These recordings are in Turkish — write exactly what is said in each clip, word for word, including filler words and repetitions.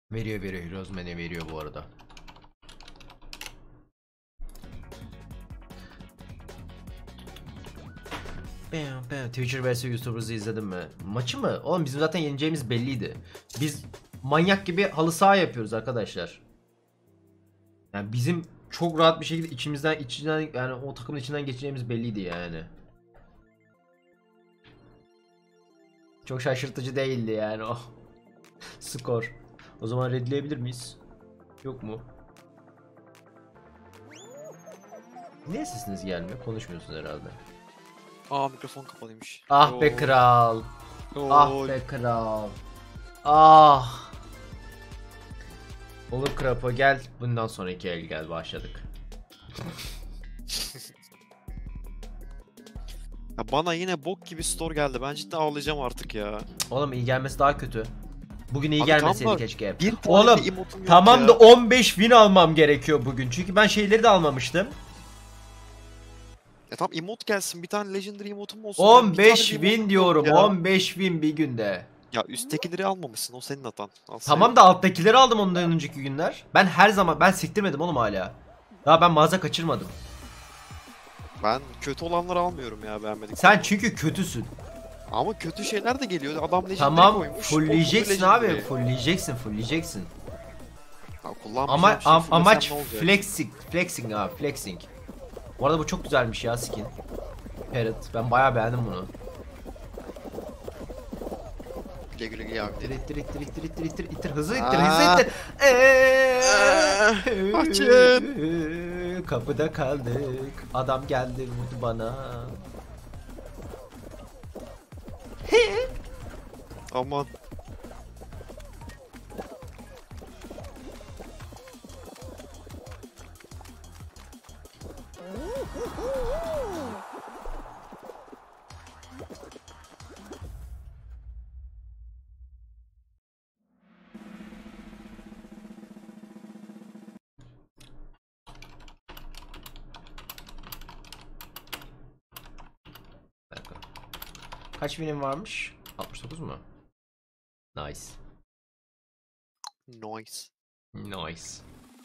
Veriyor veriyor. Heroes Man'e veriyor bu arada. Bam bam. Twitcher vs YouTubers'ı izledin mi? Maçı mı? Oğlum bizim zaten yeneceğimiz belliydi. Biz manyak gibi halı saha yapıyoruz arkadaşlar. Yani bizim çok rahat bir şekilde içimizden içinden yani o takımın içinden geçeceğimiz belliydi yani. Çok şaşırtıcı değildi yani o skor. O zaman redleyebilir miyiz? Yok mu? Niye sesiniz gelmiyor? Konuşmuyorsunuz herhalde. Aa, mikrofon kapalıymış. Ah be Oo. kral. Oo. Ah be kral. Ah. Olur Krapo gel. Bundan sonraki el gel başladık. Ya bana yine bok gibi store geldi. Ben cidden ağlayacağım artık ya. Oğlum iyi gelmesi daha kötü. Bugün iyi Abi gelmeseydi tam da keşke. Bir tane Oğlum de emotum yok tamam ya. da on beş win almam gerekiyor bugün. Çünkü ben şeyleri de almamıştım. Ya tam emot gelsin. Bir tane legendary emotum olsun. Ya. on Bir beş tane bir win emotum yok diyorum. ya. on beş win bir günde. Ya üsttekileri almamışsın. O senin hatan. Alsaydın. Tamam da alttakileri aldım ondan önceki günler. Ben her zaman ben siktirmedim oğlum hala. Daha ben mağaza kaçırmadım. Ben kötü olanları almıyorum ya, beğenmedik. Sen çünkü kötüsün. Ama kötü şeyler de geliyor. Adam legendary Tamam koymuş. fullleyeceksin o abi. legendary. Fullleyeceksin fullleyeceksin. Ya kullanmayacağım Ama şey am- fullesem amaç ne olacak? flexing. Flexing abi flexing. Bu arada bu çok güzelmiş ya skin. Parrot. Ben bayağı beğendim bunu. Güle güle güle abi. İttir ittir ittir ittir ittir ittir ittir hızlı ittir Aa. hızlı ittir. Eee. Açın. Kapıda kaldık. Adam geldi vurdu bana. Aman. Bir dakika. Kaç winim varmış? altmış dokuz mu? Nice. Nice. Nice.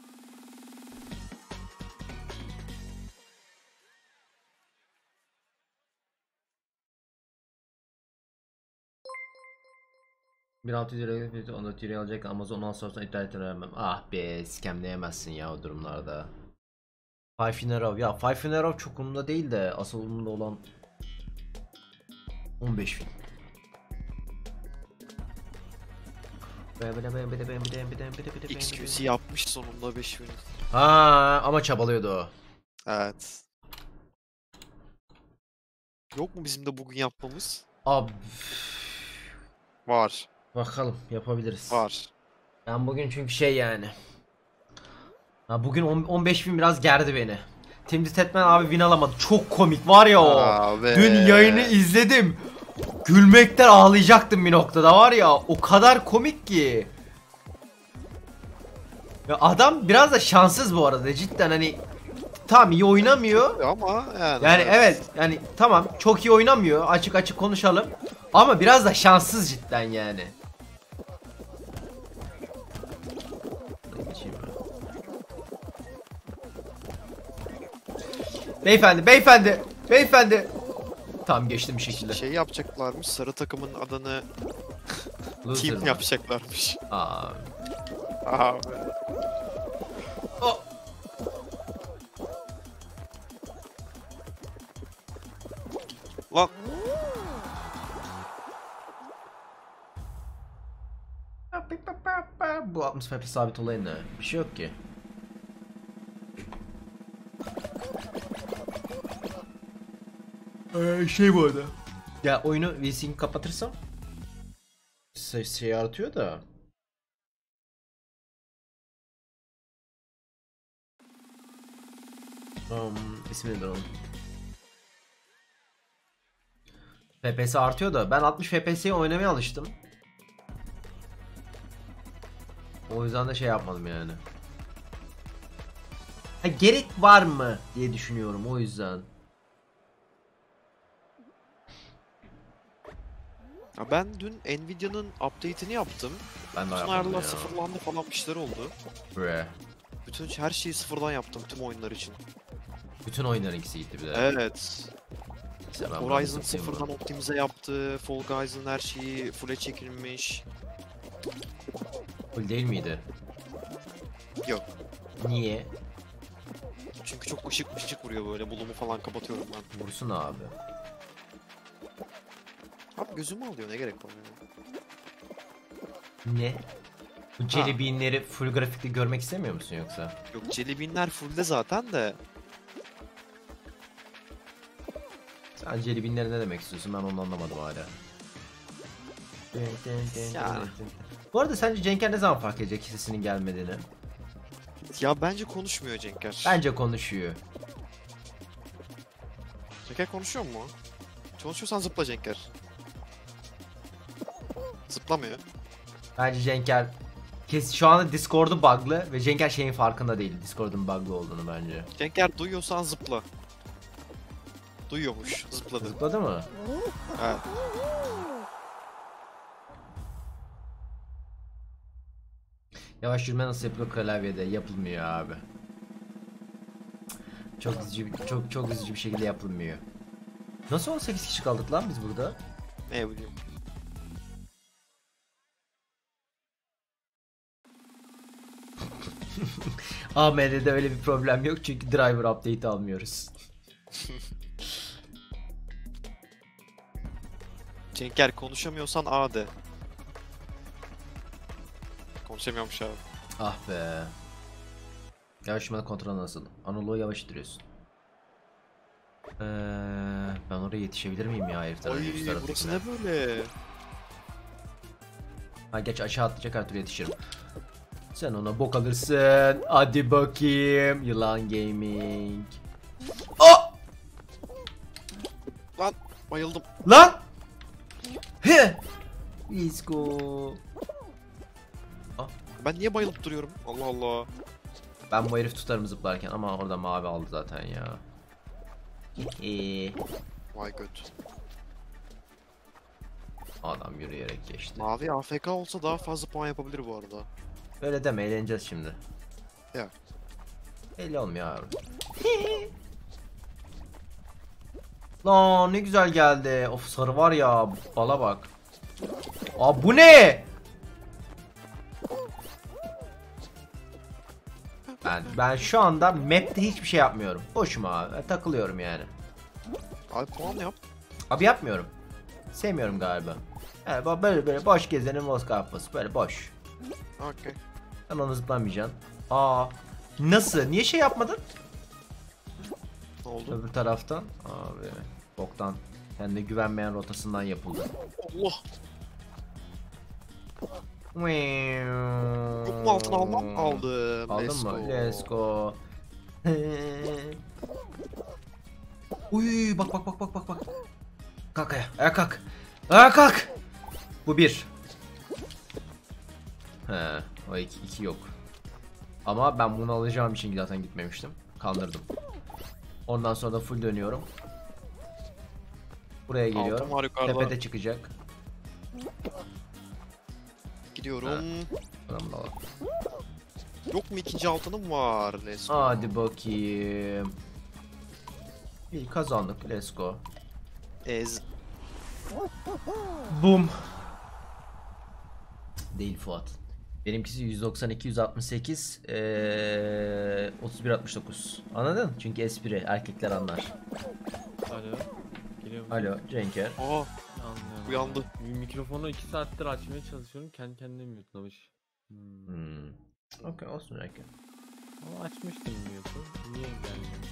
bin altı yüz liraya on dört liraya alacak Amazon ondan sonra internet vermem. Ah be scamleyemezsin ya o durumlarda. Five in a row. Ya Five in a row çok umurumda değil de asıl umurumda olan on beş bin. X Q C yapmış sonunda beş bin. Ha ama çabalıyordu o. Evet. Yok mu bizim de bugün yapmamız? Abi Var. bakalım yapabiliriz. Var. Ben bugün çünkü şey yani. Ha bugün on beş bin biraz gerdi beni. Timothy Tatman abi win alamadı. Çok komik var ya o. Abi. Dün yayını izledim. Gülmekten ağlayacaktım bir noktada var ya. O kadar komik ki. Ya adam biraz da şanssız bu arada cidden hani. Tamam iyi oynamıyor. Ama yani. Yani evet yani tamam çok iyi oynamıyor. Açık açık konuşalım. Ama biraz da şanssız cidden yani. Beyefendi, beyefendi, beyefendi. Tamam geçtim bir şekilde. Şey yapacaklarmış, sarı takımın adını Loser team mı? yapacaklarmış. Aa. Abi. Oh. Lan. Bu altmış F P S sabit olayı ne? Bir şey yok ki. Ee, şey bu arada. Ya oyunu VSync kapatırsam şey, şey artıyor da. Um, ismi nedir onun? F P S artıyor da ben altmış F P S'ye oynamaya alıştım. O yüzden de şey yapmadım yani. Ha, gerek var mı diye düşünüyorum o yüzden. Ya ben dün Nvidia'nın update'ini yaptım. Ben de Bütün yapmadım ayarlar ya. sıfırlandı falan bir şeyler oldu. Bre. Bütün her şeyi sıfırdan yaptım tüm oyunlar için. Bütün oyunların ikisi gitti bir de. Evet. Neyse, ben bunu Horizon satayım sıfırdan bunu. optimize yaptı. Fall Guys'ın her şeyi full'e çekilmiş. Full değil miydi? Yok. Niye? Çünkü çok ışık ışık vuruyor böyle. Bulumu falan kapatıyorum ben. Vursun abi. Abi gözümü alıyor, ne gerek var ya. Ne? Bu Jelly Bean'leri full grafikte görmek istemiyor musun yoksa? Yok, Jelly Bean'ler full'de zaten de. Sen Jelly Bean'leri ne demek istiyorsun? Ben onu anlamadım hala. Ya. Bu arada sence Cenker ne zaman fark edecek sesinin gelmediğini? Ya bence konuşmuyor Cenker. Bence konuşuyor. Cenker konuşuyor mu? Konuşuyorsan zıpla Cenker. Zıplamıyor. Bence Cenker kes şu anda Discord'u bug'lı ve Cenker şeyin farkında değil. Discord'un bug'lı olduğunu bence. Cenker duyuyorsan zıpla. Duyuyormuş. Zıpladı. Zıpladı mı? Evet. Yavaş yürüme nasıl yapılıyor klavyede? Yapılmıyor abi. Çok üzücü, çok çok üzücü bir şekilde yapılmıyor. Nasıl on sekiz kişi kaldık lan biz burada? Ne bileyim. A M D'de öyle bir problem yok çünkü driver update almıyoruz. Cenker konuşamıyorsan A de. Konuşamıyormuş abi. Ah be. Yavaş yürüme kontrol nasıl? Analoğu yavaş ittiriyorsun. Ee, ben oraya yetişebilir miyim ya herif tarafı? üst Oy, taraftakine? burası ne böyle? Ha geç aşağı atlayacak her türlü yetişirim. Sen ona bok alırsın. Hadi bakayım. Yılan Gaming. Oh! Lan bayıldım. Lan! He! Let's go. Ben niye bayılıp duruyorum? Allah Allah. Ben bu herifi tutarım zıplarken ama orada mavi aldı zaten ya. Eee. Vay göt. Adam yürüyerek geçti. Mavi A F K olsa daha fazla puan yapabilir bu arada. Öyle deme, eğleneceğiz şimdi. Ya. Belli olmuyor abi. Lan ne güzel geldi. Of sarı var ya, bala bak. Aa bu ne? Ben ben şu anda map'te hiçbir şey yapmıyorum. Boşum abi. Ben takılıyorum yani. Abi puan yap. Abi yapmıyorum. Sevmiyorum galiba. Yani böyle böyle boş gezenin boz kafası. Böyle boş. Okey. Sen onu zıplamayacaksın. Aa. Nasıl? Niye şey yapmadın? Ne oldu? Öbür taraftan. Abi. Boktan. Kendine güvenmeyen rotasından yapıldı. Allah. Yok mu altın almam? Aldım. Aldın Let's mı? go. Let's go. Uy bak bak bak bak bak bak. Kalk ayağa. Ayağa kalk. Ayağa kalk. Bu bir. He, o iki, iki yok. Ama ben bunu alacağım için zaten gitmemiştim. Kandırdım. Ondan sonra da full dönüyorum. Buraya geliyorum. Altın var yukarıda. Tepede çıkacak. Gidiyorum. Adamı da alalım. Yok mu ikinci altınım var? Let's go. Hadi bakayım. İyi kazandık. Let's go. Ez. Boom. Değil Fuat. Benimkisi yüz doksan iki yüz altmış sekiz ee, otuz bir altmış dokuz. Anladın? Çünkü espri erkekler anlar. Alo. Geliyor mu? Alo Cenker. Aa, Anlıyorum. uyandı. Bir mikrofonu iki saattir açmaya çalışıyorum. Kendi kendine mute'lamış. Hmm. Hmm. Okey olsun Cenker. Ama açmıştım mute'u. Niye gelmiyor?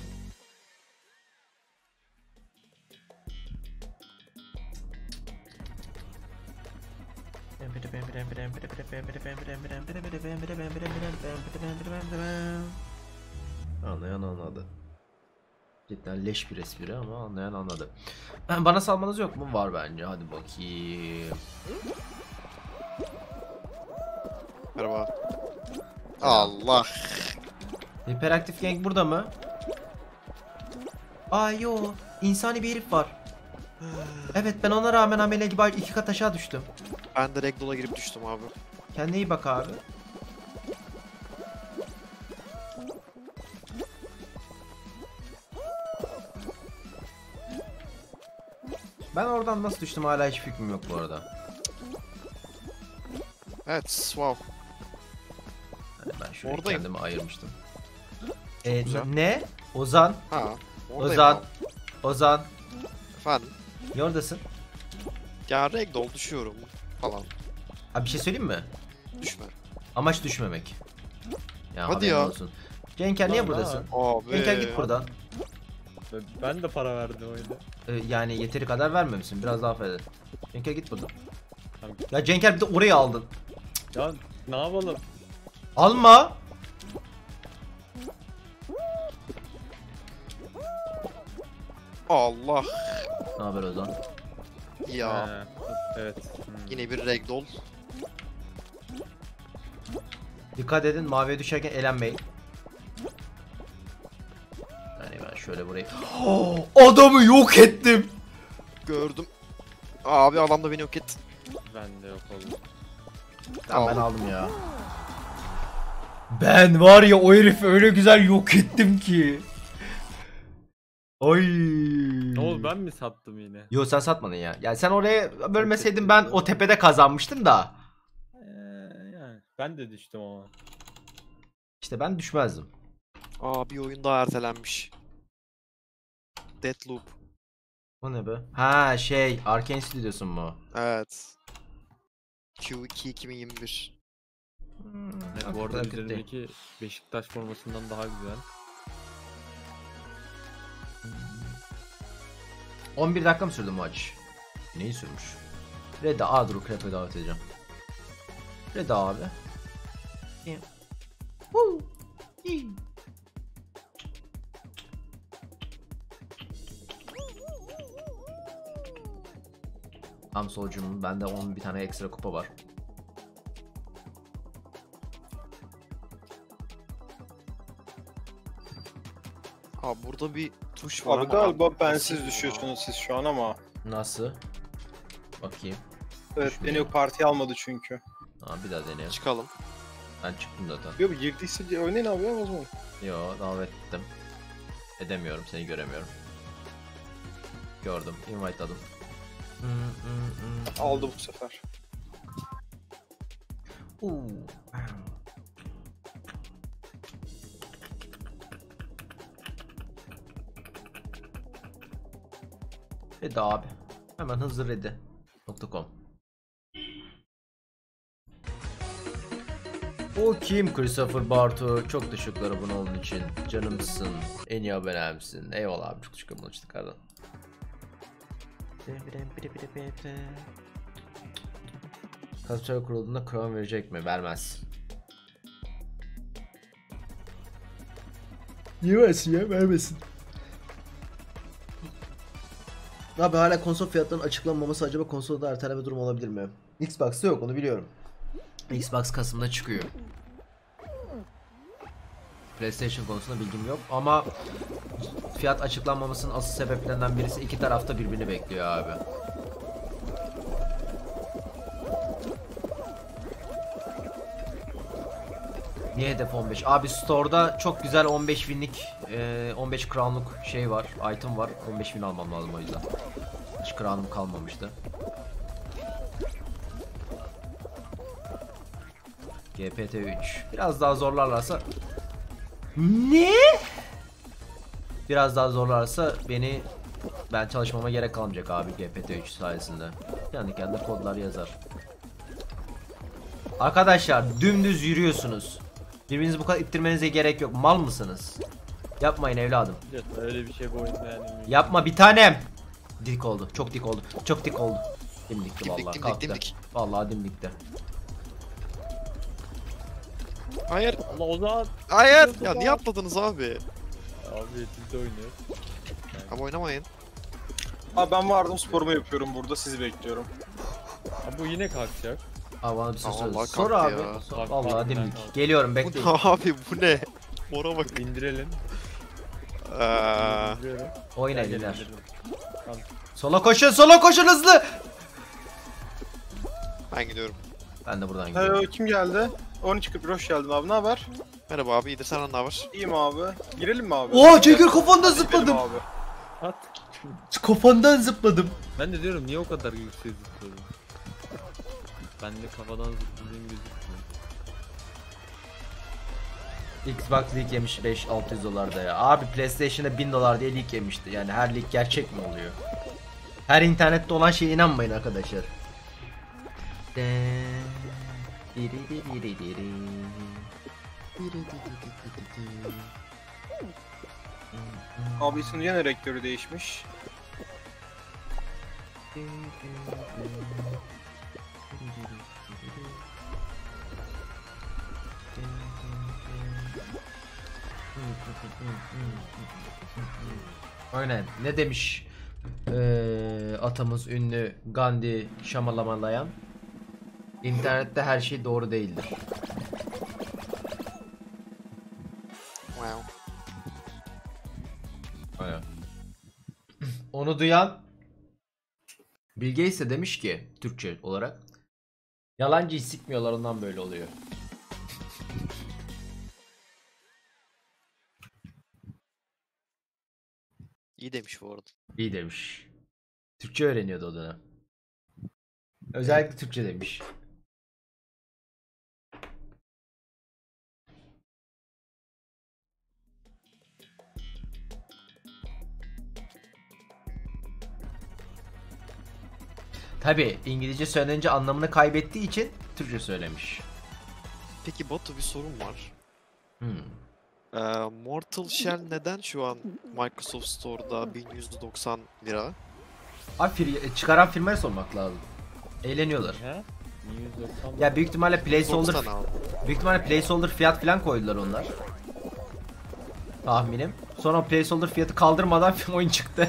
Anlayan anladı. Cidden leş bir espri ama anlayan anladı. Bana salmanız yok mu? Var bence. Hadi bakayım. Merhaba. Allah. Hyperactive Gang burada mı? Aa yo, insani bir herif var. Evet ben ona rağmen amele gibi iki kat aşağı düştüm. Ben de Ragdoll'a girip düştüm abi. Kendine iyi bak abi. Ben oradan nasıl düştüm hala hiç fikrim yok bu arada. Evet, wow. Yani ben şöyle Oradayım. kendimi ayırmıştım. Ee, güzel. ne? Ozan. Ha. Oradayım Ozan. abi. Ozan. Efendim. Ne oradasın? Ya Ragdoll düşüyorum falan. Abi bir şey söyleyeyim mi? Düşme. Amaç düşmemek. Ya Hadi haberin ya. olsun. Cenker niye Lan buradasın? Abi. Cenker git buradan. Ben de para verdim öyle. Ee, yani yeteri kadar vermemişsin. Biraz daha affedin. Cenker git buradan. Tamam. Ya Cenker bir de orayı aldın. Ya ne yapalım? Alma. Allah. Ne haber Ozan? Ya. He, evet. Hmm. Yine bir Ragdoll. Dikkat edin maviye düşerken elenmeyin. Yani ben şöyle burayı... Adamı yok ettim. Gördüm. Abi adam da beni yok etti. Ben de yok oldum. Tamam ben Aldım. aldım ya. Ben var ya o herifi öyle güzel yok ettim ki. Ay. Ne oldu, ben mi sattım yine? Yo sen satmadın ya. Yani sen oraya bölmeseydin ben o tepede kazanmıştım da. Ee, yani ben de düştüm ama. İşte ben düşmezdim. Aa, bir oyun daha ertelenmiş. Deathloop. O ne be? Ha şey Arkane Studios'un mu? Evet. Q iki iki bin yirmi bir. Hmm, Evet, bu arada üzerindeki Beşiktaş formasından daha güzel. on bir dakika mı sürdü maç? Neyi sürmüş? Reda A dur Krep'e davet edeceğim. Reda abi. İyi. Woo. İyi. Tam solcunun bende on bir tane ekstra kupa var. Ha, burada bir tuş var Abi ama galiba abi, bensiz nasıl düşüyorsunuz siz şu an ama. Nasıl? Bakayım. Evet Düşmüyor. beni partiye almadı çünkü. Aa, bir daha ya? deneyelim. Çıkalım. Ben çıktım zaten. Yok girdiyse oynayın abi ya o zaman. Yo davet ettim. Edemiyorum seni göremiyorum. Gördüm. Invite'ladım. Aldı bu sefer. Uuu. Ready abi. Hemen hızlı ready nokta com. O kim? Christopher Bartu. Çok teşekkürler abone olduğun için. Canımsın. En iyi abonemsin. Eyvallah abi. Çok teşekkür ederim çıkardan. Kasper kurulduğunda Crown verecek mi? Vermez. Yemezsin ya, vermesin. Abi hala konsol fiyatlarının açıklanmaması acaba konsolda erteleme durum olabilir mi? Xbox'ta yok, onu biliyorum. Xbox Kasım'da çıkıyor. PlayStation konusunda bilgim yok ama fiyat açıklanmamasının asıl sebeplerinden birisi iki tarafta birbirini bekliyor abi. Niye hedef on beş? Abi store'da çok güzel on beş winlik, on beş crown'luk şey var, item var. on beş win almam lazım o yüzden. Hiç crown'um kalmamıştı. G P T üç. Biraz daha zorlarlarsa... Ne? Biraz daha zorlarsa beni... Ben çalışmama gerek kalmayacak abi G P T üç sayesinde. Kendi kendine kodlar yazar. Arkadaşlar dümdüz yürüyorsunuz. Birbirinizi bu kadar ittirmenize gerek yok. Mal mısınız? Yapmayın evladım. Evet, öyle bir şey bu oyunda yani. Yapma bir tanem. Dik oldu. Çok dik oldu. Çok dik oldu. Dimdikti Dimdik, vallahi. dimdik, Kalktı. dimdik. Vallahi dimdikti. Hayır. Allah o zaman Hayır. Ya niye atladınız abi? abi biz de oynuyoruz. Abi oynamayın. Abi ben vardım sporumu yapıyorum burada sizi bekliyorum. Abi bu yine kalkacak. Abi bana bir şey Aa, söyle. vallahi Sor kalktı abi. ya. Sor. Kalk, Vallahi kalk, dimdik. kalk. Geliyorum Bu bekleyin. ne abi, bu ne? Mora bak. İndirelim. Eee, İndiriyorum. Oyun Gel, gel, eliler. indirdim. Tamam. Sola koşun, sola koşun hızlı. Ben gidiyorum. Ben de buradan gidiyorum. Hey, kim geldi? on iki kırk bir hoş geldin abi, ne haber? Merhaba abi, iyidir, senden ne haber? İyiyim abi. Girelim mi abi? Oha Cenker kafandan Hadi zıpladım. gidelim abi. At. Kafandan zıpladım. Ben de diyorum niye o kadar yüksek zıpladın? Ben de kafadan zıpladığım gözükmüyor. Xbox lig yemiş beş altı yüz dolarda ya. Abi PlayStation'da bin dolar diye lig yemişti. Yani her lig gerçek mi oluyor? Her internette olan şeye inanmayın arkadaşlar. Abi isim yine rektörü değişmiş. Aynen. Ne demiş ee, atamız ünlü Gandhi Şamalamalayan? İnternette her şey doğru değildir. Wow. Aynen. Onu duyan Bill Gates de demiş ki Türkçe olarak yalancıyı sikmiyorlar ondan böyle oluyor. İyi demiş bu arada. İyi demiş. Türkçe öğreniyordu o dönem. Özellikle Türkçe demiş. Tabi İngilizce söylenince anlamını kaybettiği için Türkçe söylemiş. Peki Batu, bir sorun var. Hmm. Ee, Mortal Shell neden şu an Microsoft Store'da bin yüz doksan lira? Abi fir- çıkaran firmaya sormak lazım. Eğleniyorlar. He? yüz doksan Ya büyük ihtimalle placeholder doksan aldım. büyük ihtimalle placeholder fiyat falan koydular onlar. Tahminim. Sonra o placeholder fiyatı kaldırmadan oyun çıktı.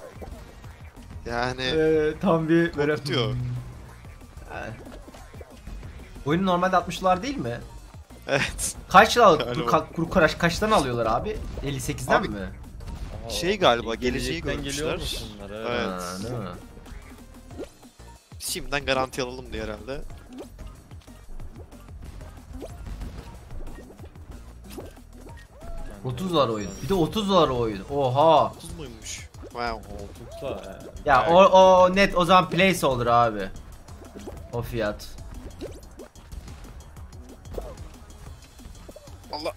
Yani Ee, tam bir böyle korkutuyor. Yani. Oyunu normalde altmış dolar değil mi? Evet. Kaç lira Galiba. bu ka- kuru karaş kaçtan alıyorlar abi? elli sekizden Abi, mi? Aha, Şey o- galiba, geleceği gelecekten geliyor görmüşler. musunlar? Evet. Evet. Ha, değil mi? Şimdiden garanti alalım diye herhalde. otuz dolar oyun. Bir de otuz dolar oyun. Oha. otuz muymuş? Wow. Koltuksa yani. Ya o, o net o zaman placeholder abi. O fiyat. Allah.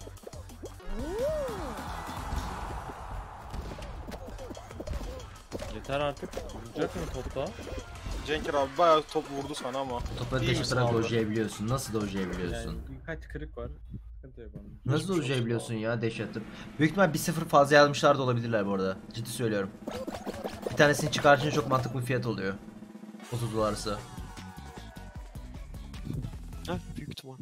Yeter artık. Vuracak mı topta? Cenker abi bayağı top vurdu sana ama. Topları İyi misin deşifre abi? dojlayabiliyorsun. Nasıl dojlayabiliyorsun? Yani birkaç kırık var. Sıkıntı yok onun. Nasıl Geçmiş olsun dojlayabiliyorsun ya dash atıp? Büyük ihtimal bir sıfır fazla yazmışlar da olabilirler bu arada. Ciddi söylüyorum. Bir tanesini çıkartınca çok mantıklı bir fiyat oluyor. otuz dolarsa. Heh, büyük ihtimal.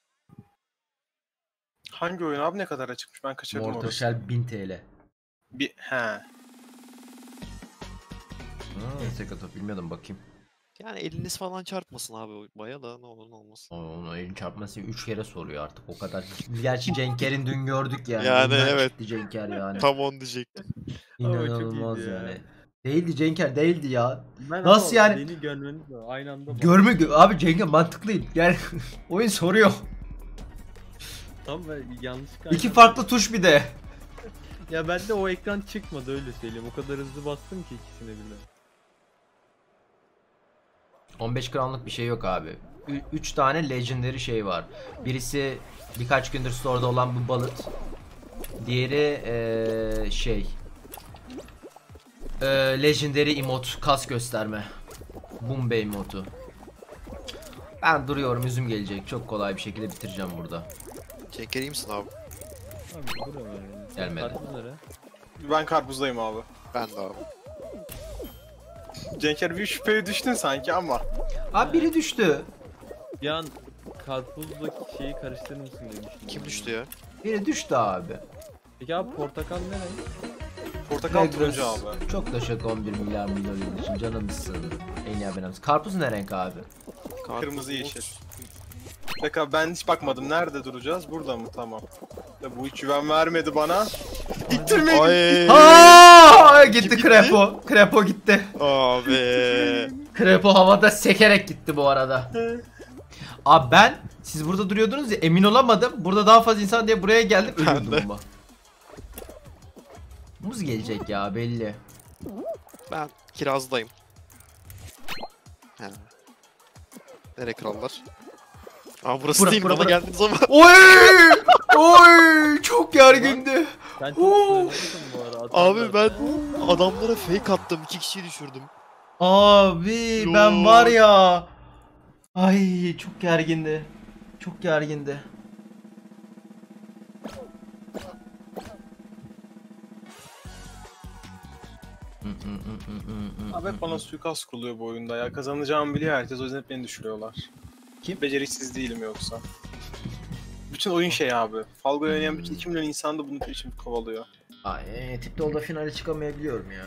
Hangi oyun abi, ne kadar çıkmış, ben kaçırdım Mortal orası. Shell bin T L. Bir he. Hmm, Seka top bilmiyordum bakayım. Yani eliniz falan çarpmasın abi, baya da ne olur ne olmaz. Aa, Onu elin çarpması üç kere soruyor artık o kadar. Gerçi Cenker'in dün gördük yani. Yani Ondan evet. çıktı Cenker yani. Tam onu diyecektim. Ama çok İnanılmaz iyiydi ya. yani. Değildi Cenker değildi ya. Ben Nasıl ama yani? Beni görmeniz de aynı anda bak- Görme gö- abi Cenker mantıklıyım. Yani oyun soruyor. Tam ve yanlışlıkla İki aynı farklı tuş bir de. anda- Ya bende o ekran çıkmadı öyle söyleyeyim. O kadar hızlı bastım ki ikisine birden. on beş gramlık bir şey yok abi. üç tane legendary şey var. Birisi birkaç gündür store'da olan bu balıt. Diğeri ee, şey. Ee, legendary emot kas gösterme. Bombay emotu. Ben duruyorum, üzüm gelecek. Çok kolay bir şekilde bitireceğim burada. Cenker iyi misin abi? Abi buraya yani. Sen Gelmedi. karpuz nere? Ben karpuzdayım abi. Ben de abi. Cenker bir şüpheye düştün sanki ama. Abi biri düştü. Bir an karpuzdaki şeyi karıştırır mısın demiştim. Kim düştü ya? Biri düştü abi. Peki abi portakal ne renk? Portakal Negros. turuncu abi. Çok da şaka on bir milyar milyon yıl için canımsın. En iyi abonemiz. Karpuz ne renk abi? Kırmızı yeşil. Bak abi, ben hiç bakmadım. Nerede duracağız? Burada mı? Tamam. Ya bu hiç güven vermedi bana. İttirmeyin. Ay. Aa, gitti gitti? Krepo. Krepo gitti. Abi. Krepo havada sekerek gitti bu arada. Abi ben siz burada duruyordunuz ya, emin olamadım. Burada daha fazla insan diye buraya geldim, Ben ölüyordum de. ama. Muz gelecek ya, belli. Ben kirazdayım. He. Nereye krallar? Aa burası Bura, değil, bura, bana bura. geldiğiniz zaman. Oy! Oy! Çok gergindi. Sen çok Oo. söylemişsin bu ara. Abi adamlar- ben adamlara fake attım. iki kişiyi düşürdüm. Abi ben Lord. var ya. Ay çok gergindi. Çok gergindi. Abi hep bana suikast kuruluyor bu oyunda ya. Kazanacağımı biliyor herkes, o yüzden hep beni düşürüyorlar. Kim? Beceriksiz değilim yoksa. Bütün oyun şey abi. Falgo oynayan bütün iki milyon insan da bunun için kovalıyor. Ay tipte olda finale çıkamayabiliyorum ya.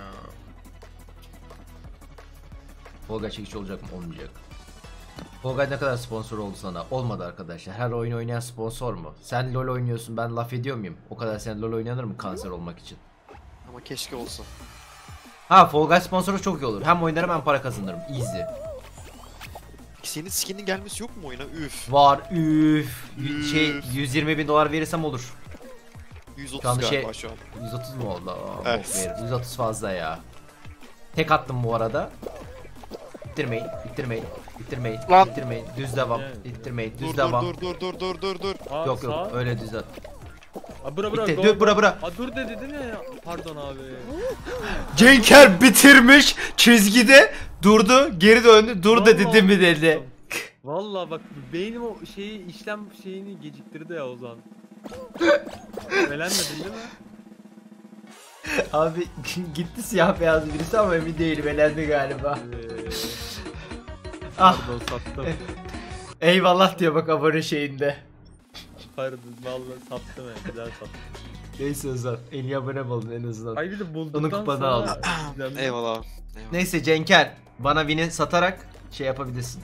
Volga çekici olacak mı? Olmayacak. Volga ne kadar sponsor oldu sana? Olmadı arkadaşlar. Her oyun oynayan sponsor mu? Sen LoL oynuyorsun, ben laf ediyor muyum? O kadar sen LoL oynanır mı kanser olmak için? Ama keşke olsa. Ha, Fall Guys sponsoru çok iyi olur. Hem oynarım hem para kazanırım. Easy. Senin skin'in gelmesi yok mu oyuna? Üf. Var üf. Y- Üf. Şey yüz yirmi bin dolar verirsem olur. yüz Şu otuz anda galiba şey- şu an. yüz otuz mu oldu? Aa, Evet. bok verir. yüz otuz fazla ya. Tek attım bu arada. İttirmeyin, ittirmeyin, ittirmeyin, Lan. ittirmeyin. Düz devam, Evet. ittirmeyin, düz Dur devam. dur dur dur dur dur dur. Aa, Yok sağ. yok, öyle düz devam. Aa, bura bura. İtti, go, dur, go. bura, bura. Aa, dur de dedin ya. Pardon abi. Cenker bitirmiş çizgide durdu, geri döndü, dur Vallahi dedi mi dedi. Vallahi bak beynim o şeyi işlem şeyini geciktirdi ya Ozan. Eğlenmedin değil mi? Abi gitti siyah beyaz birisi ama emin değilim, elendi galiba. Ee, Ah, Pardon sattım. eyvallah diyor bak abone şeyinde. Pardon vallahi sattım ya, güzel sattım. Neyse Ozan, elli abone mi oldun en azından. Ay bir de bulduktan Onun kupanı sonra... aldım. Eyvallah. Eyvallah. Eyvallah. Neyse Cenker, bana win'i satarak şey yapabilirsin.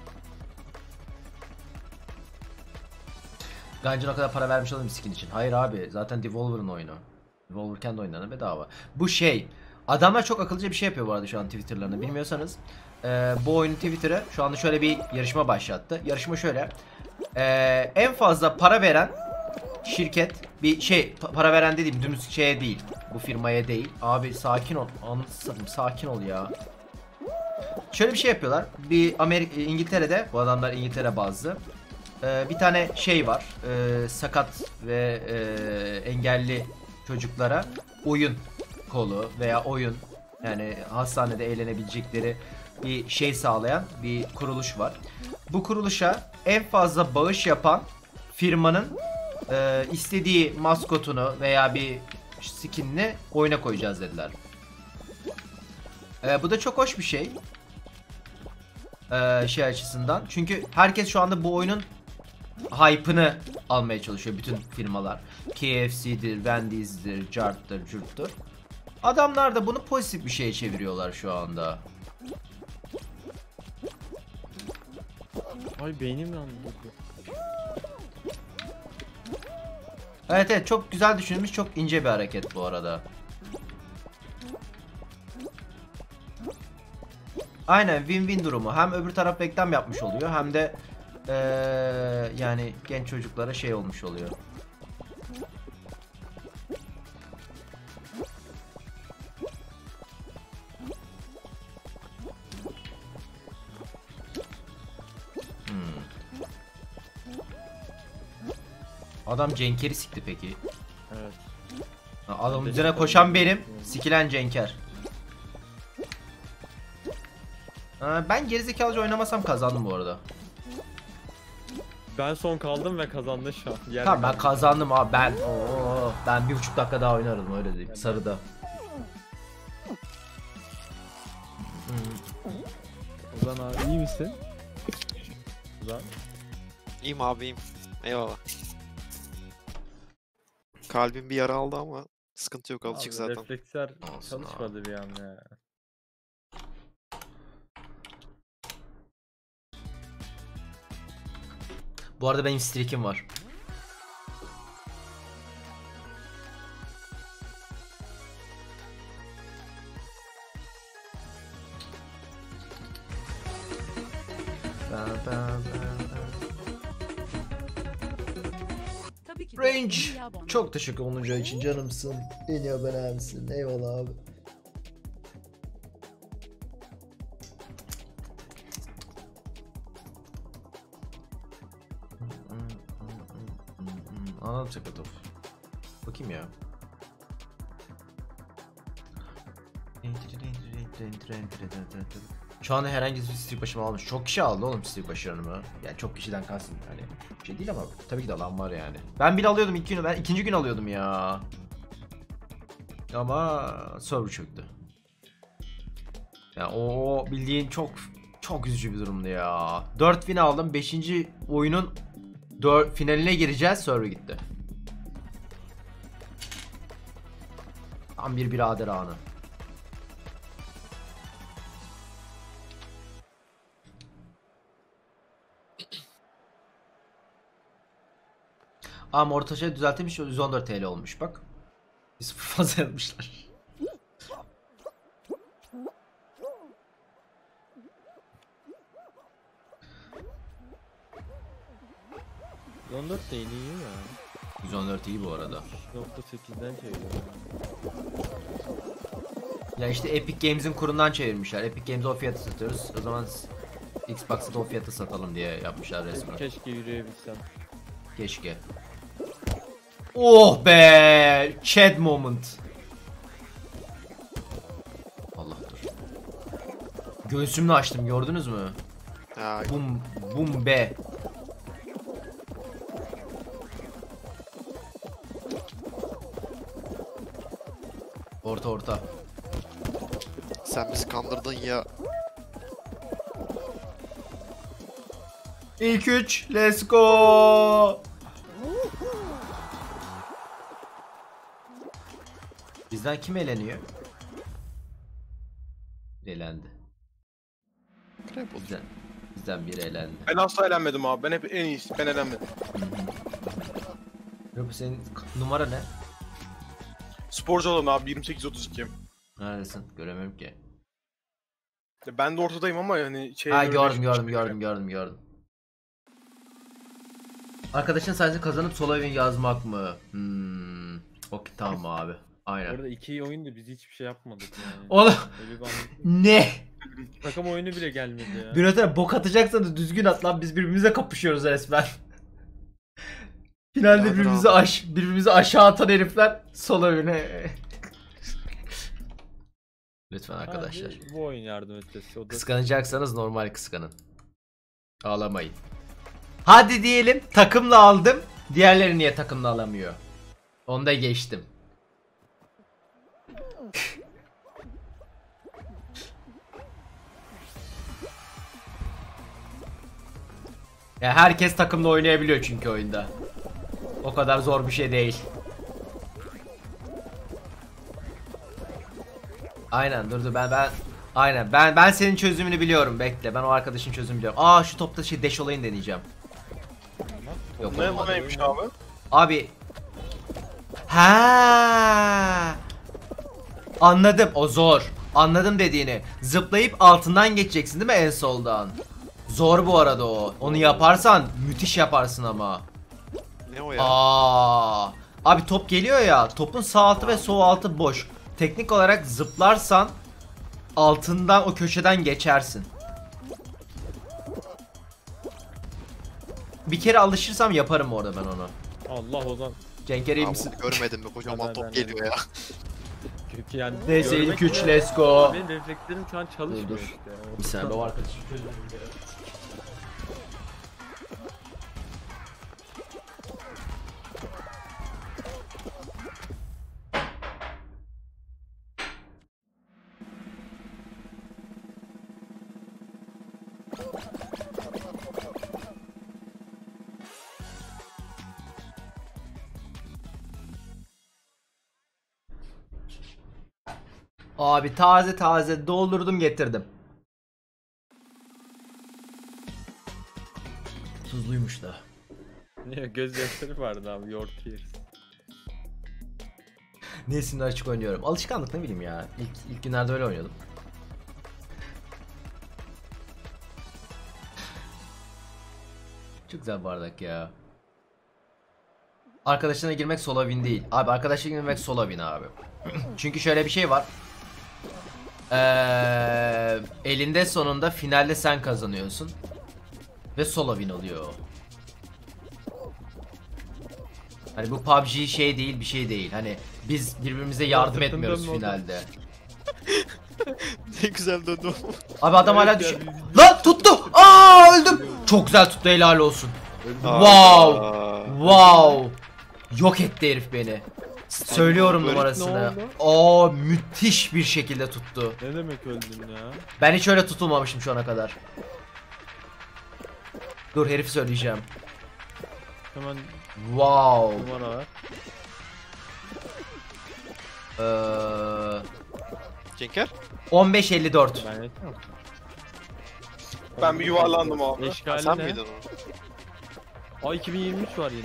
Gancı'na kadar para vermiş olayım skin için. Hayır abi, zaten Devolver'ın oyunu. Devolver kendi oyunlarına bedava. Bu şey, adamlar çok akıllıca bir şey yapıyor bu arada şu an Twitter'larında. Bilmiyorsanız e, bu oyunu Twitter'a şu anda şöyle bir yarışma başlattı. Yarışma şöyle. E, en fazla para veren şirket, bir şey pa- para veren dediğim dümdüz şeye değil. Bu firmaya değil. Abi sakin ol. Anlatayım, sakin ol ya. Şöyle bir şey yapıyorlar. Bir Amerika, İngiltere'de, bu adamlar İngiltere bazlı. Ee, bir tane şey var. Ee, sakat ve e, engelli çocuklara oyun kolu veya oyun, yani hastanede eğlenebilecekleri bir şey sağlayan bir kuruluş var. Bu kuruluşa en fazla bağış yapan firmanın e, istediği maskotunu veya bir skinini oyuna koyacağız dediler. E, bu da çok hoş bir şey. E, şey açısından. Çünkü herkes şu anda bu oyunun hype'ını almaya çalışıyor, bütün firmalar. K F C'dir, Wendy's'dir, Cart'tır, Curt'tur. Adamlar da bunu pozitif bir şeye çeviriyorlar şu anda. Ay beynim yandı. Evet evet, çok güzel düşünülmüş, çok ince bir hareket bu arada. Aynen, win-win durumu. Hem öbür taraf reklam yapmış oluyor, hem de ee, yani genç çocuklara şey olmuş oluyor. Hmm. Adam Cenker'i sikti peki. Evet. Ha, adamın üzerine koşan benim, sikilen Cenker. Ha, ben gerizekalıca oynamasam kazandım bu arada. Ben son kaldım ve kazandı şu an. Yerde Tamam, ben kaldım. kazandım abi, ben oo, ben bir buçuk dakika daha oynardım, öyle diyeyim, sarıda. Ozan abi iyi misin? Ozan. İyiyim abi iyiyim. Eyvallah. Kalbim bir yara aldı ama sıkıntı yok, alışık Abi, zaten. refleksler Olsun çalışmadı bir an ya. Bu arada benim streak'im var. Tabii ki de Range. en iyi abone. Çok teşekkür onuncu ay için canımsın. En iyi abonemsin. Eyvallah abi. Anladım Çakatov. Bakayım ya. Şu anda herhangi bir streak başarımı almış. Çok kişi aldı oğlum streak başarımı. Yani çok kişiden kalsın yani. Bir şey değil ama tabii ki de alan var yani. Ben bile alıyordum ilk günü. Ben ikinci gün alıyordum ya. Ama server çöktü. Yani o bildiğin çok çok üzücü bir durumdu ya. dört win aldım. beşinci oyunun dört finaline gireceğiz. Server gitti. Tam bir birader anı. Ama orta şey düzeltilmiş, yüz on dört T L olmuş bak. Bir sıfır fazla yapmışlar. on dört değil iyi ya. yüz on dört iyi bu arada. nokta sekizden çeviriyor. Ya işte Epic Games'in kurundan çevirmişler. Epic Games'e o fiyatı satıyoruz. O zaman Xbox'ta da o fiyatı satalım diye yapmışlar resmen. Keşke yürüyebilsem. Keşke. Oh be! Chad moment. Allah dur. Göğsümle açtım, gördünüz mü? Ya, Bum bum be. Orta orta. sen bizi kandırdın ya. İlk üç, let's go. Bizden kim eleniyor? Elendi. Crap oldu. Bizden, bizden biri elendi. Ben asla elenmedim abi. Ben hep en iyisi. Ben elenmedim. Yok senin numara ne? Sporcu olan abi yirmi sekiz otuz iki. Neredesin? Göremiyorum ki. Ben de ortadayım ama yani şey... Ha öyle gördüm şey- gördüm gördüm gördüm gördüm. Arkadaşın sadece kazanıp solo win yazmak mı? Hmm. Okey tamam abi. Aynen. Orada iki oyunda biz hiçbir şey yapmadık yani. Oğlum Öyle bir anlatayım. ne? Takım oyunu bile gelmedi ya. Birader bok atacaksan da düzgün at lan, biz birbirimize kapışıyoruz resmen. Finalde Birader birbirimizi abi. aş birbirimizi aşağı atan herifler solo win'e. Lütfen arkadaşlar. Ha, bu oyun yardım etmesi. O da Kıskanacaksanız normal kıskanın. Ağlamayın. Hadi diyelim takımla aldım. Diğerleri niye takımla alamıyor? Onu da geçtim. Ya herkes takımla oynayabiliyor çünkü oyunda. O kadar zor bir şey değil. Aynen dur dur ben ben aynen ben ben senin çözümünü biliyorum, bekle, ben o arkadaşın çözümünü biliyorum. Aa şu topta şey dash olayını deneyeceğim. Yok Ne olmadı. bu neymiş abi? Abi. Ha. Anladım, o zor. Anladım dediğini. Zıplayıp altından geçeceksin değil mi en soldan? Zor bu arada o. Onu yaparsan müthiş yaparsın ama. Ne o ya? Aa. Abi top geliyor ya. Topun sağ altı ve sol altı boş. Teknik olarak zıplarsan altından o köşeden geçersin. Bir kere alışırsam yaparım orada ben onu. Allah Ozan. Cenker iyi Aa, misin? bunu görmedim mi? Kocaman Ben- top ben- geliyor ya. Kötü yani. Neyse görmek ilk üç bile- let's go. Benim reflekslerim şu an çalışmıyor Dur, dur. işte. Bir saniye o arkadaş. Abi taze taze doldurdum getirdim. Tuzluymuş da. Niye gözyaşları vardı abi, your tears. Neyse açık oynuyorum. Alışkanlık, ne bileyim ya. İlk, ilk günlerde öyle oynuyordum. Çok güzel bardak ya. Arkadaşlarına girmek solo win değil. Abi arkadaşlarına girmek solo win abi. Çünkü şöyle bir şey var. Ee, elinde sonunda finalde sen kazanıyorsun. Ve solo win oluyor. Hani bu P U B G şey değil, bir şey değil. Hani biz birbirimize yardım Sırtım etmiyoruz dönme finalde. Ne güzel döndü. Abi adam hala Evet düş... ya, biz- Lan tuttu! Aa öldüm! Çok güzel tuttu, helal olsun. Wow! Aa. Wow! Yok etti herif beni. Söylüyorum Böyle- numarasını. Ne Oo müthiş bir şekilde tuttu. Ne demek öldün ya? Ben hiç öyle tutulmamışım şu ana kadar. Dur herifi söyleyeceğim. Hemen Wow. numara var. Ee, Cenker? on beş elli dört. Ben yapamam. Ben bir yuvarlandım abi. Ha, Eşkali sen ne? miydin o? Aa iki bin yirmi üç var yine.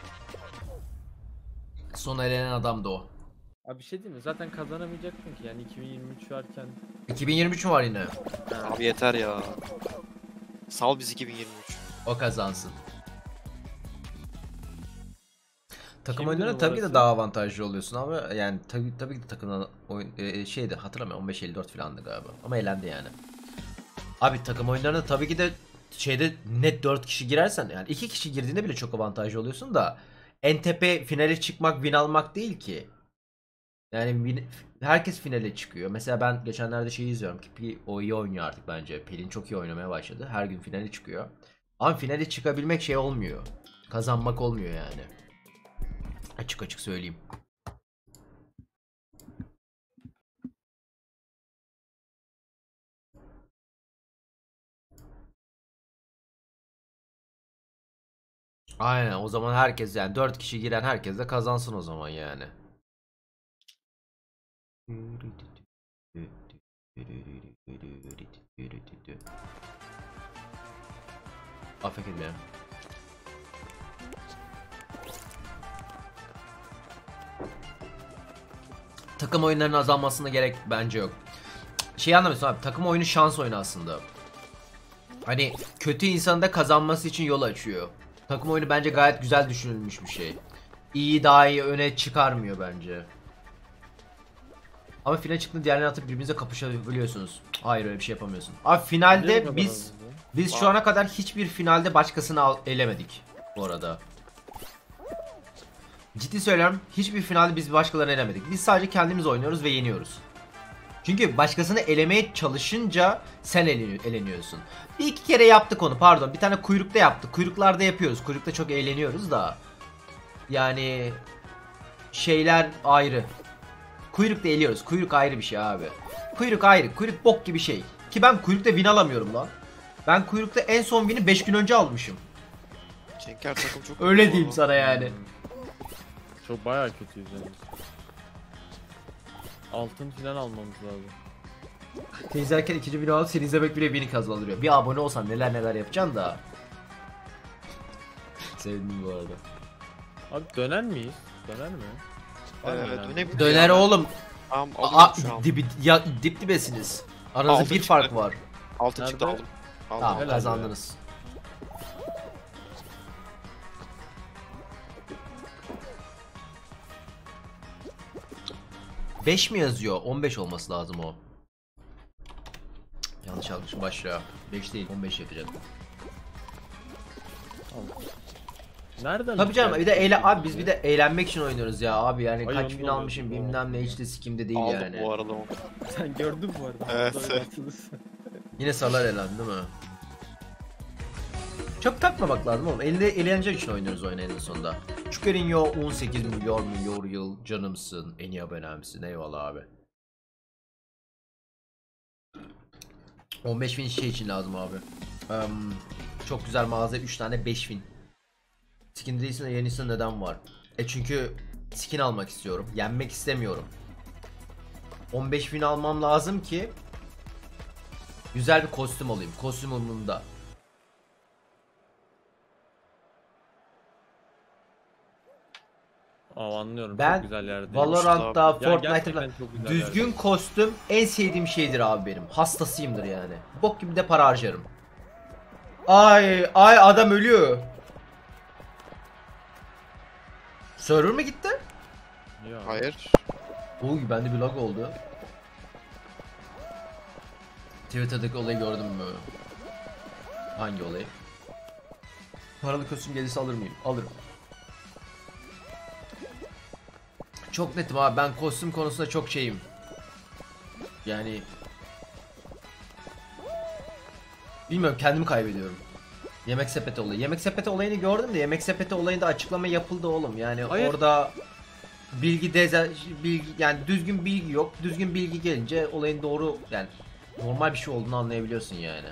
Son elenen adam da o. Abi bir şey diyeyim mi? Zaten kazanamayacaktın ki yani iki bin yirmi üç varken. iki bin yirmi üç mü var yine? Abi yeter ya. Sal biz iki bin yirmi üç. O kazansın. Takım Kimdi oyunlarında tabii ki de numarası? daha avantajlı oluyorsun ama yani tabii tabii ki de takımdan oyun e, şeydi hatırlamıyorum on beş elli dört falandı galiba ama elendi yani. Abi takım oyunlarında tabii ki de şeyde net dört kişi girersen yani iki kişi girdiğinde bile çok avantajlı oluyorsun da en tepe finale çıkmak win almak değil ki. Yani win- herkes finale çıkıyor. Mesela ben geçenlerde şeyi izliyorum ki Pi o iyi oynuyor artık bence. Pelin çok iyi oynamaya başladı. Her gün finale çıkıyor. Ama finale çıkabilmek şey olmuyor. Kazanmak olmuyor yani. Açık açık söyleyeyim. Aynen o zaman herkes yani dört kişi giren herkes de kazansın o zaman yani. Affedin beni. Takım oyunlarının azalmasına gerek bence yok. Şey anlamıyorsun abi, takım oyunu şans oyunu aslında. Hani kötü insanın da kazanması için yol açıyor. Takım oyunu bence gayet güzel düşünülmüş bir şey. İyi daha iyi öne çıkarmıyor bence. Ama finale çıktığında diğerlerini atıp birbirinize kapışabiliyorsunuz. Hayır öyle bir şey yapamıyorsun. Abi Niye bu finalde kadar biz oldu? biz şu ana kadar hiçbir finalde başkasını al elemedik bu arada. Ciddi söylüyorum, hiçbir finalde biz başkalarını elemedik. Biz sadece kendimiz oynuyoruz ve yeniyoruz. Çünkü başkasını elemeye çalışınca sen eleni- eleniyorsun. Bir iki kere yaptık onu, pardon. Bir tane kuyrukta yaptık. Kuyruklarda yapıyoruz. Kuyrukta çok eğleniyoruz da. Yani şeyler ayrı. Kuyrukta eliyoruz. Kuyruk ayrı bir şey abi. Kuyruk ayrı. Kuyruk bok gibi şey. Ki ben kuyrukta win alamıyorum lan. Ben kuyrukta en son win'i beş gün önce almışım. Cenker takım çok Öyle kötü diyeyim ama. sana yani. Hmm. Çok bayağı kötüyüz yani. Altın filan almamız lazım. Seni izlerken ikinci video alıp seni izlemek bile beni kazandırıyor. Bir abone olsan neler neler yapacaksın da. Sevdim bu arada. Abi döner miyiz? Döner mi? Var mı Ee, önemli? dönebilir Döner ya. oğlum. Tamam Aa, alıyorum şu an. dibi, ya, dip dibesiniz. Aranızda Altın bir çıktı. fark var. Altın Nerede? çıktı aldım. Aldım. Tamam helal kazandınız. beş mi yazıyor? on beş olması lazım o. Cık, yanlış almışım başlığa. beş değil on beş yapacak. Nereden? Tabii canım bir de eğlen abi biz bir de eğlenmek için oynuyoruz ya abi yani Ay, kaç onu bin da almışım alıyorsun, bilmem ne hiç de sikimde değil Aldım yani. bu arada onu. Sen gördün mü bu arada? Evet. Burada oynarsınız. Yine salar elendi değil mi? Çok takmamak lazım oğlum. Elinde eğlence için oynuyoruz oyunu en sonunda. Çükerinho on sekiz milyon milyon yıl canımsın. En iyi abonemsin. Eyvallah abi. on beş bin şey için lazım abi. Um, çok güzel mağaza üç tane beş bin. Skin değilsin de yenisinde neden var? E çünkü skin almak istiyorum. Yenmek istemiyorum. on beş bin almam lazım ki güzel bir kostüm alayım. Kostüm umurumda. Aa anlıyorum. Ben çok güzel yerde. Valorant'ta, Ya Fortnite'ta gerçekten çok güzel düzgün yerde. kostüm en sevdiğim şeydir abi benim. Hastasıyımdır yani. Bok gibi de para harcarım. Ay ay adam ölüyor. Server mı gitti? Ya. Hayır. Uy bende bir lag oldu. Twitter'daki olayı gördün mü? Hangi olayı? Paralı kostüm gelirse alır mıyım? Alırım. Çok netim abi, ben kostüm konusunda çok şeyim. Yani bilmiyorum, kendimi kaybediyorum. Yemek sepeti olayı. Yemek sepeti olayını gördüm de yemek sepeti olayında açıklama yapıldı oğlum. Yani Hayır. orada bilgi deze bilgi yani düzgün bilgi yok. Düzgün bilgi gelince olayın doğru yani normal bir şey olduğunu anlayabiliyorsun yani.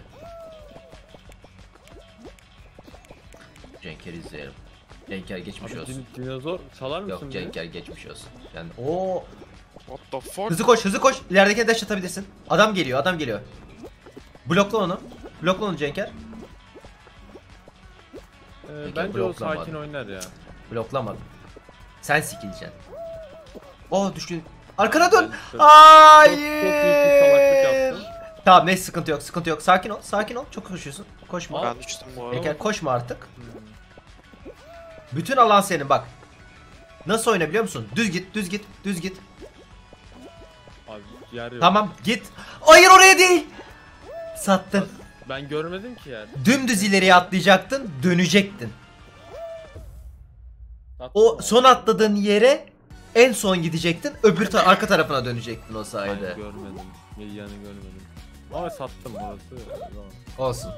Cenker izleyelim. Cenker geçmiş Abi, olsun. din- dinozor çalar mısın? Yok bize? Cenker geçmiş olsun. Yani o What the fuck? hızlı koş, hızlı koş. İlerideki dash atabilirsin. Adam geliyor, adam geliyor. Blokla onu. Blokla onu Cenker. Ee, Peki, bence o bloklamadı. sakin oynar ya. Bloklamadım. Sen sikileceksin. Oh düştün. Arkana dön. Ben çok- çok- Hayır. çok büyük bir salaklık yaptın. Tamam neyse, sıkıntı yok, sıkıntı yok. Sakin ol, sakin ol. Çok koşuyorsun. Koşma. Ben düştüm bu arada. Cenker koşma artık. Hmm. Bütün alan senin bak. Nasıl oyna biliyor musun? Düz git, düz git, düz git. Abi yer yok. Tamam git. Hayır oraya değil. Sattın. Ben görmedim ki yer. Dümdüz ileriye atlayacaktın, dönecektin. Attım O ama son atladığın yere en son gidecektin, öbür ta- arka tarafına dönecektin o ben sayede. görmedim. Milya'nı görmedim. Ama sattım burası. Tamam. Olsun.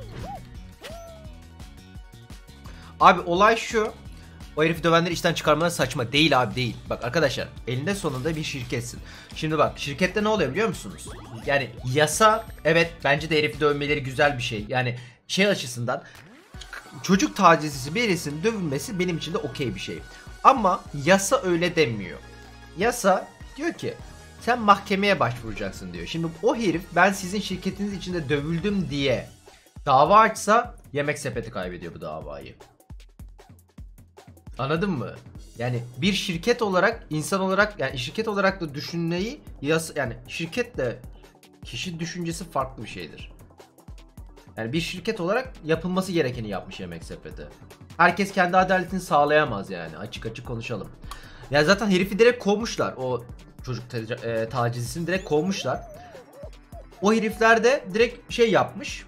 Abi olay şu. O herifi dövenleri işten çıkarmaları saçma. Değil abi, değil. Bak arkadaşlar, elinde sonunda bir şirketsin. Şimdi bak, şirkette ne oluyor biliyor musunuz? Yani yasa, evet bence de herifi dövmeleri güzel bir şey. Yani şey açısından, çocuk tacizcisi birisinin dövülmesi benim için de okey bir şey. Ama yasa öyle demiyor. Yasa diyor ki sen mahkemeye başvuracaksın diyor. Şimdi o herif ben sizin şirketiniz içinde dövüldüm diye dava açsa yemek sepeti kaybediyor bu davayı. Anladın mı? Yani bir şirket olarak, insan olarak, yani şirket olarak da düşünmeyi yasa, yani şirketle kişi düşüncesi farklı bir şeydir. Yani bir şirket olarak yapılması gerekeni yapmış yemek sepeti. Herkes kendi adaletini sağlayamaz yani, açık açık konuşalım. Ya zaten herifi direkt kovmuşlar, o çocuk e, tacizcisini direkt kovmuşlar. O herifler de direkt şey yapmış.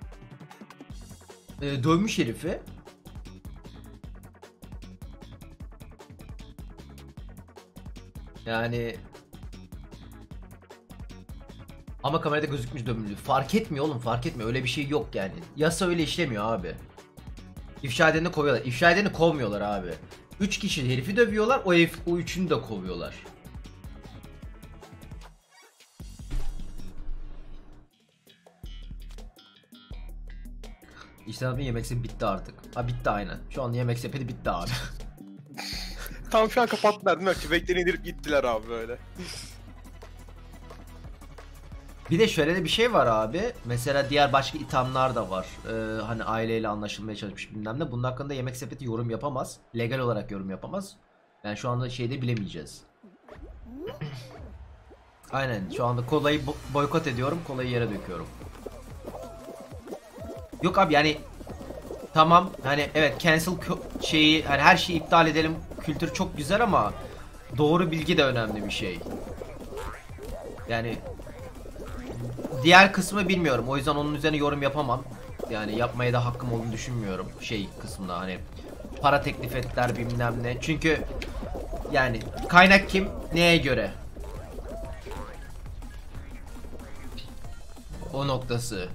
E, dövmüş herifi. Yani ama kamerada gözükmüş dövüldü. Fark etmiyor oğlum, fark etmiyor. Öyle bir şey yok yani. Yasa öyle işlemiyor abi. İfşa edeni kovuyorlar. İfşa edeni kovmuyorlar abi. Üç kişi herifi dövüyorlar. O herif, o üçünü de kovuyorlar. İşte abi yemek sepeti bitti artık. Ha bitti aynen. Şu an yemek sepeti bitti abi. Tam şu an kapattılar değil mi? Tüfekleri indirip gittiler abi böyle. Bir de şöyle de bir şey var abi. Mesela diğer başka ithamlar da var. Ee, hani aileyle anlaşılmaya çalışmış bilmem ne. Bunun hakkında yemek sepeti yorum yapamaz. Legal olarak yorum yapamaz. Yani şu anda şeyde bilemeyeceğiz. Aynen, şu anda kolayı bo- boykot ediyorum. Kolayı yere döküyorum. Yok abi yani tamam hani evet cancel kö- şeyi, hani her şeyi iptal edelim kültürü çok güzel ama doğru bilgi de önemli bir şey. Yani diğer kısmı bilmiyorum. O yüzden onun üzerine yorum yapamam. Yani yapmaya da hakkım olduğunu düşünmüyorum şey kısmında, hani para teklif ettiler bilmem ne. Çünkü yani kaynak kim, neye göre? O noktası.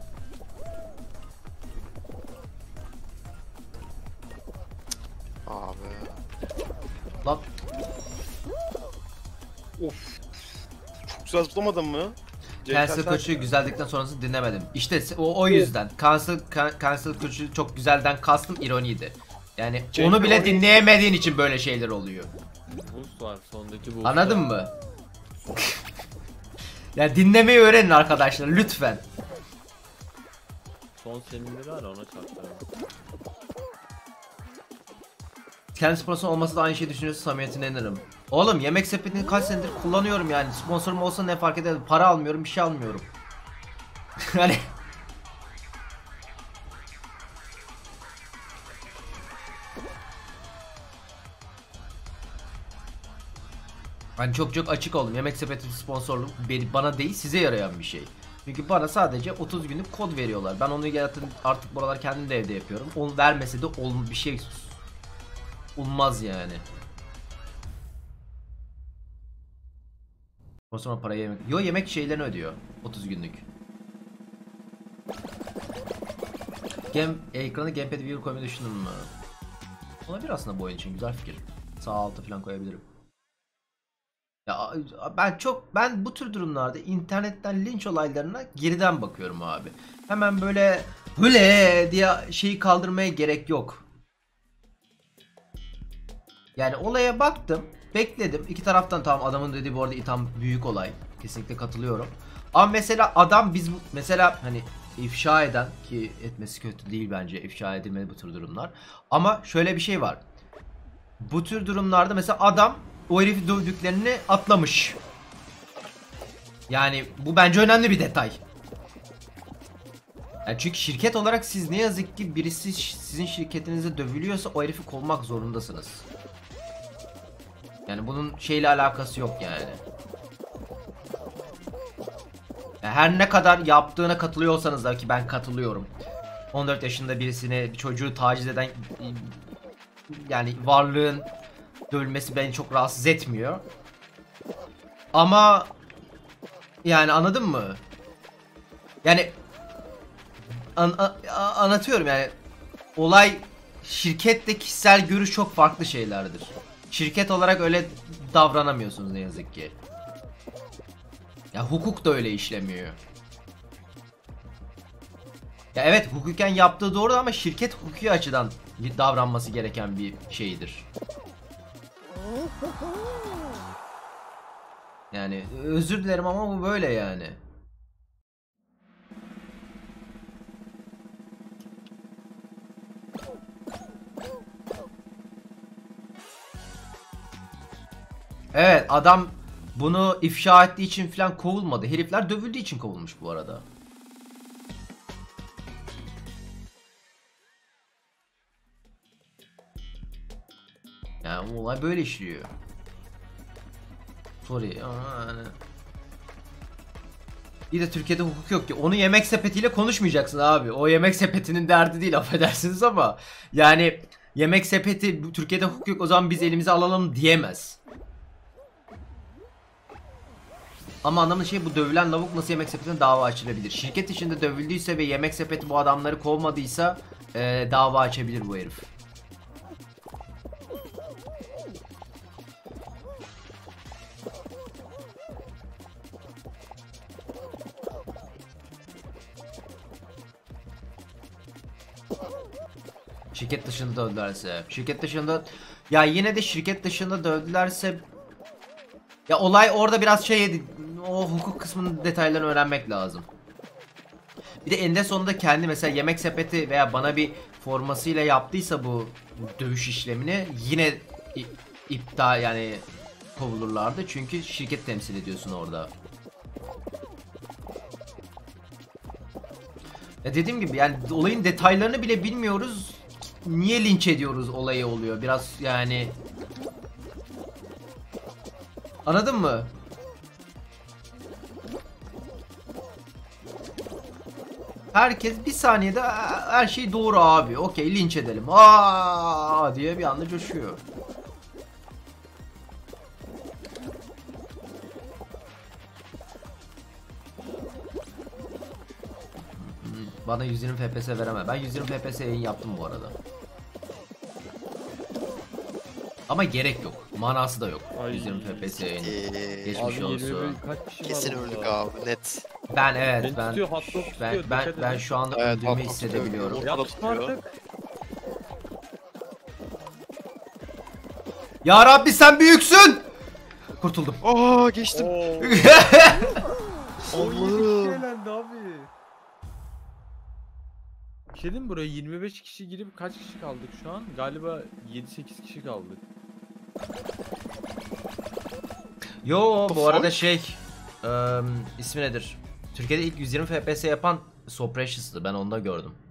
Abi. Lan Of. Çok güzel zıplamadın mı? cancel koçu güzeldikten sonrası dinlemedim. İşte o o yüzden cancel can- cancel koçu çok güzelden kastım ironiydi. Yani Cenk onu bile Roy- dinleyemediğin için böyle şeyler oluyor. Boost var. Sondaki boost Anladın var. mı? Ya dinlemeyi öğrenin arkadaşlar lütfen. Son seninleri var, ona çarptıralım. Kendi sponsorum olmasa da aynı şeyi düşünüyorsa samimiyetine inanırım. Oğlum yemek sepetini kaç senedir kullanıyorum yani. Sponsorum olsa ne fark eder? Para almıyorum, bir şey almıyorum. Hani Ben çok çok açık oldum. Yemek Sepeti sponsorluk beni- bana değil size yarayan bir şey. Çünkü bana sadece otuz günlük kod veriyorlar. Ben onu artık, artık buralar kendim de evde yapıyorum. Onu vermese de ol, bir şey olmaz yani. O zaman parayı yemek... Yo, yemek şeylerini ödüyor. otuz günlük. Game, ekrana Gamepad Viewer koymayı düşündüm mü? Olabilir aslında bu oyun için. Güzel fikir. Sağ alta falan koyabilirim. Ya ben çok ben bu tür durumlarda internetten linç olaylarına geriden bakıyorum abi. Hemen böyle böyle diye şeyi kaldırmaya gerek yok. Yani olaya baktım, bekledim. İki taraftan tamam, adamın dediği bu arada itham büyük olay. Kesinlikle katılıyorum. Ama mesela adam biz mesela hani ifşa eden, ki etmesi kötü değil bence, ifşa edilmeli bu tür durumlar. Ama şöyle bir şey var. Bu tür durumlarda mesela adam o herifi dövdüklerini atlamış. Yani bu bence önemli bir detay. Yani çünkü şirket olarak siz ne yazık ki birisi sizin şirketinize dövülüyorsa o herifi kovmak zorundasınız. Yani bunun şeyle alakası yok yani. Yani her ne kadar yaptığına katılıyorsanız da, ki ben katılıyorum. on dört yaşında birisine, bir çocuğu taciz eden yani varlığın dövülmesi beni çok rahatsız etmiyor. Ama yani anladın mı? Yani an, an, anlatıyorum yani. Olay şirkette kişisel görüş çok farklı şeylerdir. Şirket olarak öyle davranamıyorsunuz ne yazık ki. Ya hukuk da öyle işlemiyor. Ya evet, hukuken yaptığı doğru ama şirket hukuki açıdan davranması gereken bir şeydir. Yani özür dilerim ama bu böyle yani. Evet, adam bunu ifşa ettiği için falan kovulmadı. Herifler dövüldüğü için kovulmuş bu arada. Yani olay böyle işliyor. Sorry yani. Bir de Türkiye'de hukuk yok ki. Onu Yemek Sepeti'yle konuşmayacaksın abi. O Yemek Sepeti'nin derdi değil, affedersiniz ama yani Yemek Sepeti Türkiye'de hukuk yok, o zaman biz elimize alalım diyemez. Ama anlamlı şey, bu dövülen lavuk nasıl Yemek Sepeti'ne dava açılabilir? Şirket içinde dövüldüyse ve Yemek Sepeti bu adamları kovmadıysa ee, dava açabilir bu herif. Şirket dışında dövdülerse, şirket dışında ya yine de şirket dışında dövdülerse ya olay orada biraz şey, o hukuk kısmının detaylarını öğrenmek lazım. Bir de eninde sonunda kendi mesela Yemek Sepeti veya bana bir formasıyla yaptıysa bu dövüş işlemini yine iptal yani kovulurlardı çünkü şirket temsil ediyorsun orada. Ya dediğim gibi yani olayın detaylarını bile bilmiyoruz. Niye linç ediyoruz olayı oluyor biraz yani. Anladın mı? Herkes bir saniyede her şey doğru abi. Okey, linç edelim. Aa diye bir anda coşuyor. Bana yüz yirmi F P S veremem. Ben yüz yirmi F P S yayın yaptım bu arada. Ama gerek yok. Manası da yok. Ay. yüz yirmi F P S yayın. Eee, Geçmiş Abi olsun. yirmi bir kaç kişi var kesin burada? öldük abi net. Ben evet Beni ben tutuyor, hot dog ben tutuyor, ben, dikkat ben edin. şu anda Evet, öldüğümü hot dog hissedebiliyorum. tutuyor. Yapma artık. Ya Rabbi sen büyüksün. Kurtuldum. Aa geçtim. Oo. Allah'ım. Eğlendi abi. Bir şey diyeyim mi? Buraya yirmi beş kişi girip kaç kişi kaldık şu an? Galiba yedi sekiz kişi kaldık. Yo The bu arada fuck? şey ıı, ismi nedir? Türkiye'de ilk yüz yirmi F P S yapan Sopratious'tı, ben onda gördüm.